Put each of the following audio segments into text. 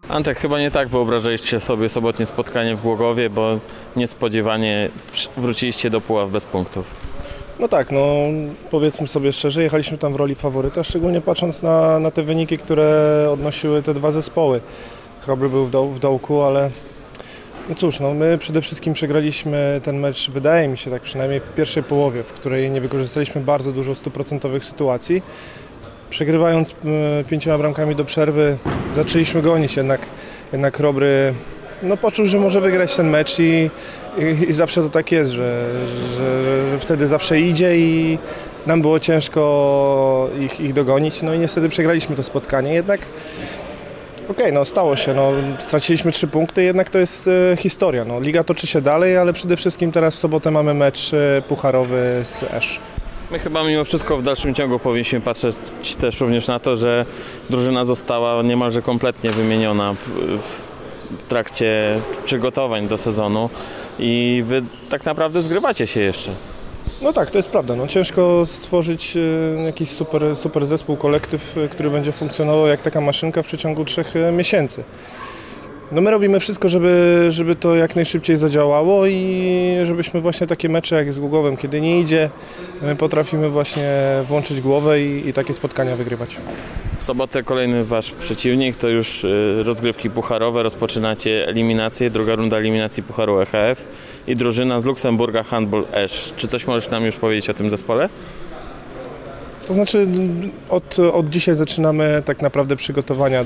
Antek, chyba nie tak wyobrażaliście sobie sobotnie spotkanie w Głogowie, bo niespodziewanie wróciliście do Puław bez punktów. No tak, no powiedzmy sobie szczerze, jechaliśmy tam w roli faworyta, szczególnie patrząc na te wyniki, które odnosiły te dwa zespoły. Chrobry był w dołku, ale no cóż, no my przede wszystkim przegraliśmy ten mecz, wydaje mi się tak przynajmniej w pierwszej połowie, w której nie wykorzystaliśmy bardzo dużo 100% sytuacji. Przegrywając 5 bramkami do przerwy, zaczęliśmy gonić, jednak Chrobry no, poczuł, że może wygrać ten mecz i zawsze to tak jest, że wtedy zawsze idzie i nam było ciężko ich dogonić, no i niestety przegraliśmy to spotkanie, jednak okej, no stało się, no, straciliśmy 3 punkty, jednak to jest historia, no, liga toczy się dalej, ale przede wszystkim teraz w sobotę mamy mecz pucharowy z Esz. My chyba mimo wszystko w dalszym ciągu powinniśmy patrzeć też również na to, że drużyna została niemalże kompletnie wymieniona w trakcie przygotowań do sezonu i wy tak naprawdę zgrywacie się jeszcze. No tak, to jest prawda. No, ciężko stworzyć jakiś super zespół, kolektyw, który będzie funkcjonował jak taka maszynka w przeciągu 3 miesięcy. No my robimy wszystko, żeby to jak najszybciej zadziałało i żebyśmy właśnie takie mecze jak z Głogowem, kiedy nie idzie, my potrafimy właśnie włączyć głowę i takie spotkania wygrywać. W sobotę kolejny wasz przeciwnik, to już rozgrywki pucharowe, rozpoczynacie eliminację, druga runda eliminacji Pucharu EHF i drużyna z Luksemburga Handball Esz. Czy coś możesz nam już powiedzieć o tym zespole? To znaczy od dzisiaj zaczynamy tak naprawdę przygotowania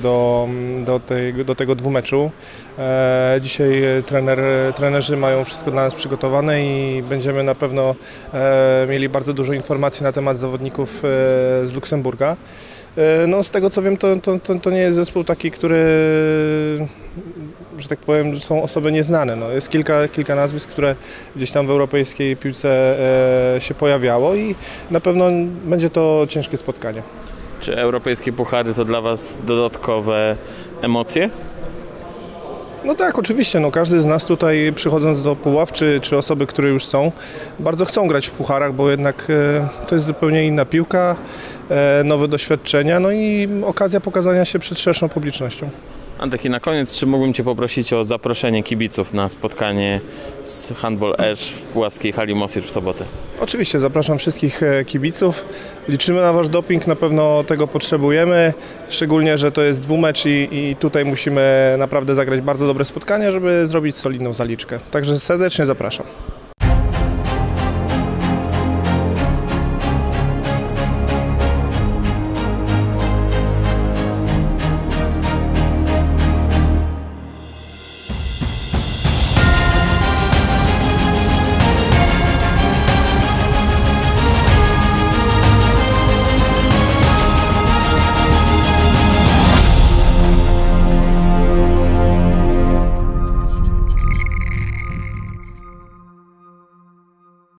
do tego dwumeczu. Dzisiaj trenerzy mają wszystko dla nas przygotowane i będziemy na pewno mieli bardzo dużo informacji na temat zawodników z Luksemburga. No, z tego co wiem, to nie jest zespół taki, który, że tak powiem, są osoby nieznane. No, jest kilka nazwisk, które gdzieś tam w europejskiej piłce się pojawiało i na pewno będzie to ciężkie spotkanie. Czy europejskie puchary to dla was dodatkowe emocje? No tak, oczywiście. No, każdy z nas tutaj przychodząc do Puław, czy osoby, które już są, bardzo chcą grać w pucharach, bo jednak to jest zupełnie inna piłka, nowe doświadczenia, no i okazja pokazania się przed szerszą publicznością. Antek, i na koniec, czy mógłbym cię poprosić o zaproszenie kibiców na spotkanie z Handball Esz w puławskiej hali Mosir w sobotę? Oczywiście, zapraszam wszystkich kibiców. Liczymy na wasz doping, na pewno tego potrzebujemy, szczególnie, że to jest dwumecz i tutaj musimy naprawdę zagrać bardzo dobre spotkanie, żeby zrobić solidną zaliczkę. Także serdecznie zapraszam.